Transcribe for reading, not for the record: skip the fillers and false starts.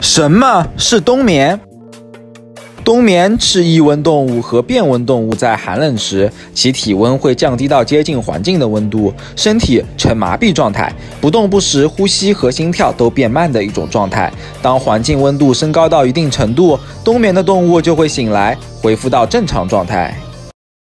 什么是冬眠？冬眠是异温动物和变温动物在寒冷时，其体温会降低到接近环境的温度，身体呈麻痹状态，不动不食，呼吸和心跳都变慢的一种状态。当环境温度升高到一定程度，冬眠的动物就会醒来，恢复到正常状态。